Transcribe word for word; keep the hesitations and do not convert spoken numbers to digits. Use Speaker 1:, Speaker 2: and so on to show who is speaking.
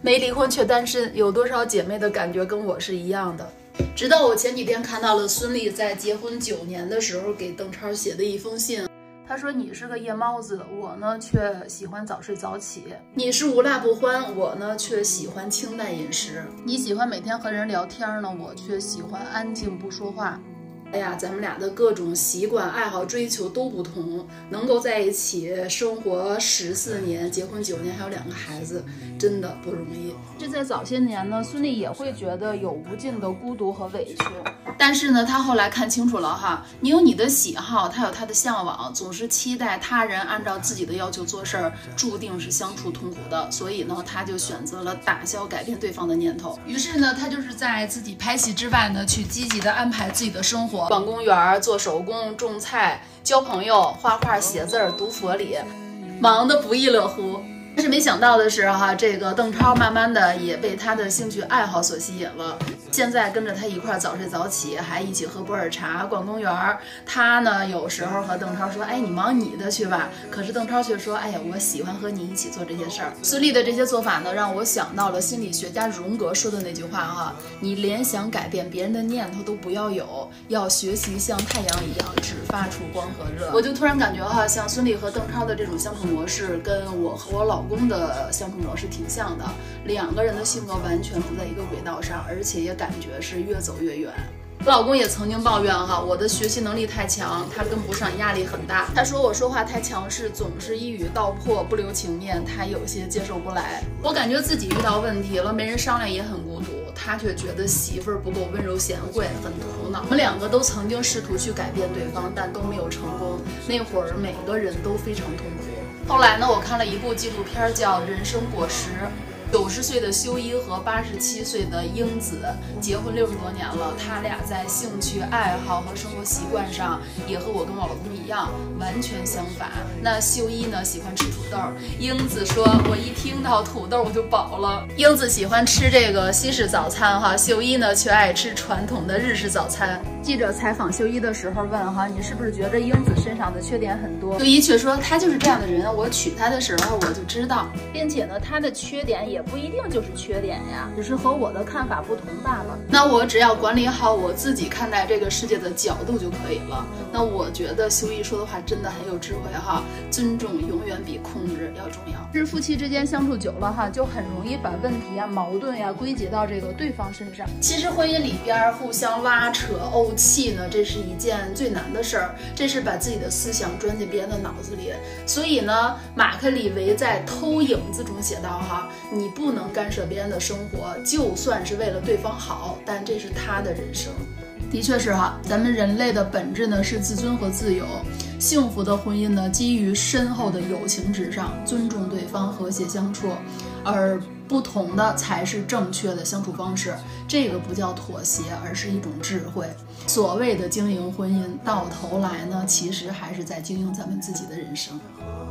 Speaker 1: 没离婚却单身，有多少姐妹的感觉跟我是一样的？直到我前几天看到了孙俪在结婚九年的时候给邓超写的一封信。他说：“你是个夜猫子，我呢却喜欢早睡早起；你是无辣不欢，我呢却喜欢清淡饮食；你喜欢每天和人聊天呢，我却喜欢安静不说话。”哎呀，咱们俩的各种习惯、爱好、追求都不同，能够在一起生活十四年，结婚九年，还有两个孩子，真的不容易。这在早些年呢，孙俪也会觉得有无尽的孤独和委屈。但是呢，她后来看清楚了哈，你有你的喜好，她有她的向往，总是期待他人按照自己的要求做事儿，注定是相处痛苦的。所以呢，她就选择了打消改变对方的念头。于是呢，她就是在自己拍戏之外呢，去积极的安排自己的生活。逛公园、做手工、种菜、交朋友、画画、写字、读佛理，忙得不亦乐乎。但是没想到的是哈，这个邓超慢慢的也被他的兴趣爱好所吸引了。现在跟着他一块早睡早起，还一起喝普洱茶、逛公园。他呢有时候和邓超说：“哎，你忙你的去吧。”可是邓超却说：“哎呀，我喜欢和你一起做这些事儿。”孙俪的这些做法呢，让我想到了心理学家荣格说的那句话哈：“你连想改变别人的念头都不要有，要学习像太阳一样只发出光和热。”我就突然感觉哈，像孙俪和邓超的这种相处模式，跟我和我老公的相处模式挺像的，两个人的性格完全不在一个轨道上，而且也感觉是越走越远。我老公也曾经抱怨哈，我的学习能力太强，他跟不上，压力很大。他说我说话太强势，总是一语道破，不留情面，他有些接受不来。我感觉自己遇到问题了，没人商量也很孤独，他却觉得媳妇儿不够温柔贤惠，很苦恼。我们两个都曾经试图去改变对方，但都没有成功。那会儿每个人都非常痛苦。后来呢，我看了一部纪录片叫《人生果实》，九十岁的修一和八十七岁的英子结婚六十多年了，他俩在兴趣爱好和生活习惯上也和我跟我老公一样，完全相反。那修一呢喜欢吃土豆，英子说我一听到土豆我就饱了。英子喜欢吃这个西式早餐哈，修一呢却爱吃传统的日式早餐。记者采访修一的时候问哈，你是不是觉得英子身上的缺点很多？修一却说他就是这样的人，我娶她的时候我就知道，并且呢他的缺点也不一定就是缺点呀，只是和我的看法不同罢了。那我只要管理好我自己看待这个世界的角度就可以了。那我觉得修一说的话真的很有智慧哈，尊重永远比控制要重要。是夫妻之间相处久了哈，就很容易把问题啊、矛盾呀、啊、归结到这个对方身上。其实婚姻里边互相拉扯、怄气呢，这是一件最难的事儿，这是把自己的思想钻进别人的脑子里。所以呢，马克李维在《偷影子》中写道哈，你不能干涉别人的生活，就算是为了对方好，但这是他的人生。的确是哈，咱们人类的本质呢是自尊和自由。幸福的婚姻呢，基于深厚的友情之上，尊重对方，和谐相处，而不同的才是正确的相处方式。这个不叫妥协，而是一种智慧。所谓的经营婚姻，到头来呢，其实还是在经营咱们自己的人生。